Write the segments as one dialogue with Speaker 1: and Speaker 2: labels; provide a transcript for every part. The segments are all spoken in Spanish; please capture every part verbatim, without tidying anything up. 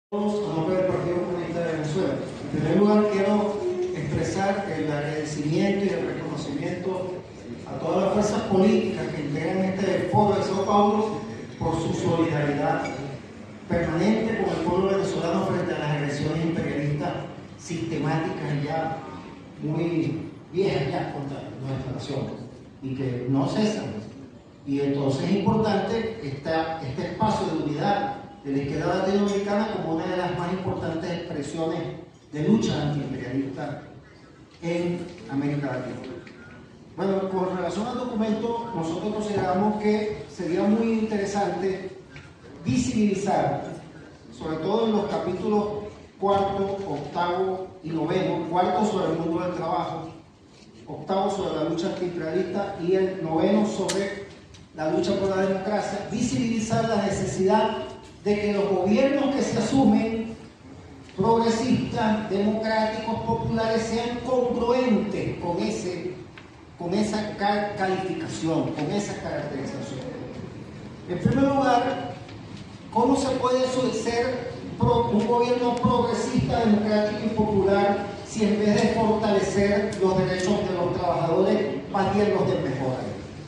Speaker 1: A nombre del Partido Comunista de Venezuela. En primer lugar, quiero expresar el agradecimiento y el reconocimiento a todas las fuerzas políticas que integran este foro de Sao Paulo por su solidaridad permanente con el pueblo venezolano frente a las agresiones imperialistas sistemáticas y ya muy viejas ya contra nuestra nación y que no cesan. Y entonces es importante esta, este espacio de unidad de la izquierda latinoamericana como una de las más importantes expresiones de lucha antiimperialista en América Latina. Bueno, con relación al documento, nosotros consideramos que sería muy interesante visibilizar, sobre todo en los capítulos cuarto, octavo y noveno, cuarto sobre el mundo del trabajo, octavo sobre la lucha antiimperialista y el noveno sobre la lucha por la democracia, visibilizar la necesidad de que los gobiernos que se asumen progresistas, democráticos, populares, sean congruentes con, ese, con esa calificación, con esa caracterización. En primer lugar, ¿cómo se puede ser un gobierno progresista, democrático y popular si en vez de fortalecer los derechos de los trabajadores, también los desmejora?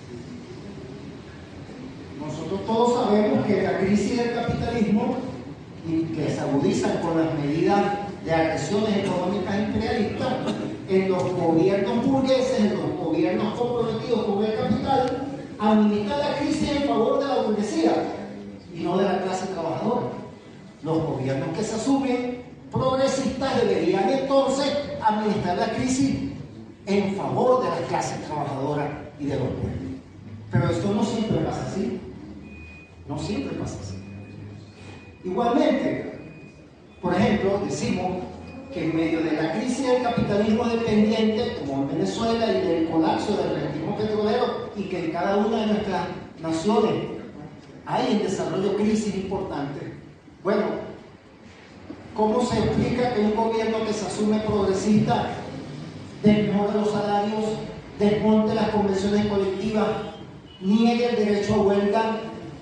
Speaker 1: Nosotros todos sabemos que la crisis del capitalismo, y que se agudizan con las medidas de agresiones económicas imperialistas, en los gobiernos burgueses, en los gobiernos comprometidos con el capital, administra la crisis en favor de la burguesía y no de la clase trabajadora. Los gobiernos que se asumen progresistas deberían entonces administrar la crisis en favor de la clase trabajadora y de los pueblos. Pero esto no siempre pasa así. No siempre pasa así. Igualmente, por ejemplo, decimos que en medio de la crisis del capitalismo dependiente, como en Venezuela, y del colapso del rentismo petrolero, y que en cada una de nuestras naciones hay en desarrollo crisis importantes, bueno, ¿cómo se explica que un gobierno que se asume progresista desmejore los salarios, desmonte las convenciones colectivas, niegue el derecho a huelga,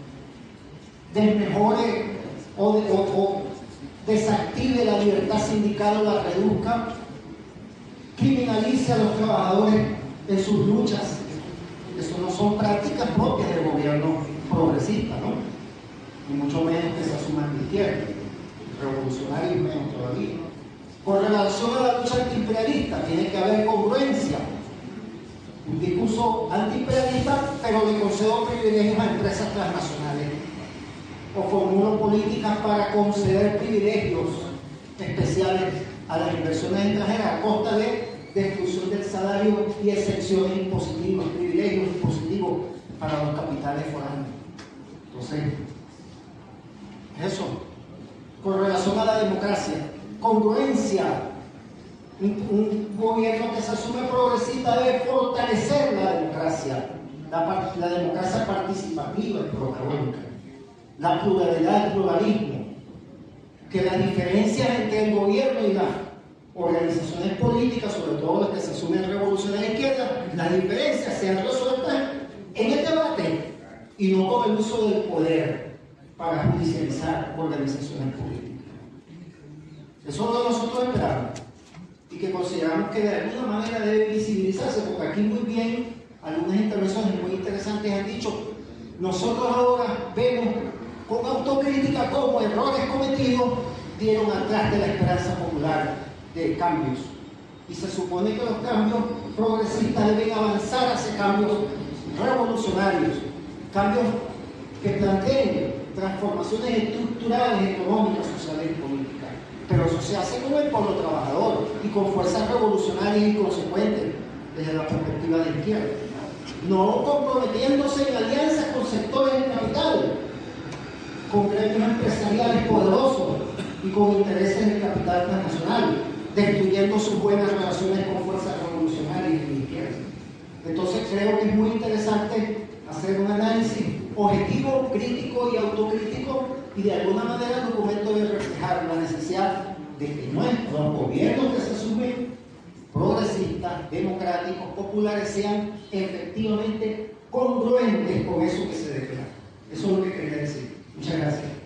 Speaker 1: desmejore o, de, o, o desactive la libertad sindical o la reduzca, criminalice a los trabajadores en sus luchas? Eso no son prácticas propias del gobierno progresista, ¿no? Y mucho menos que se asuman de izquierda, revolucionarios menos todavía. Con relación a la lucha antiimperialista, tiene que haber congruencia. Un discurso antiimperialista, pero le concedo privilegios a empresas transnacionales, o formulo políticas para conceder privilegios especiales a las inversiones extranjeras a costa de destrucción del salario y excepciones impositivas, privilegios impositivos para los capitales foráneos. Entonces, eso. Con relación a la democracia, congruencia. Un, un gobierno que se asume progresista debe fortalecer la democracia, la, la democracia participativa y protagónica, la pluralidad, el pluralismo, que las diferencias entre el gobierno y las organizaciones políticas, sobre todo las que se asumen revoluciones de izquierda, las diferencias sean resueltas en el debate y no con el uso del poder para judicializar organizaciones políticas. Eso es lo que nosotros esperamos y que consideramos que de alguna manera debe visibilizarse, porque aquí muy bien algunas intervenciones muy interesantes han dicho, nosotros ahora vemos con autocrítica cómo errores cometidos dieron atrás de la esperanza popular de cambios, y se supone que los cambios progresistas deben avanzar hacia cambios revolucionarios, cambios que planteen transformaciones estructurales, económicas, sociales y políticas. Pero eso se hace con el pueblo trabajador y con fuerzas revolucionarias y consecuentes desde la perspectiva de la izquierda, no comprometiéndose en alianzas con sectores del capital, con gremios empresariales poderosos y con intereses del capital transnacional, destruyendo sus buenas relaciones con fuerzas revolucionarias y de izquierda. Entonces creo que es muy interesante hacer un análisis objetivo, crítico y autocrítico, y de alguna manera el documento debe reflejar la necesidad de que nuestros gobiernos que se asumen progresistas, democráticos, populares, sean efectivamente congruentes con eso que se declara. Eso es lo que quería decir. Muchas gracias.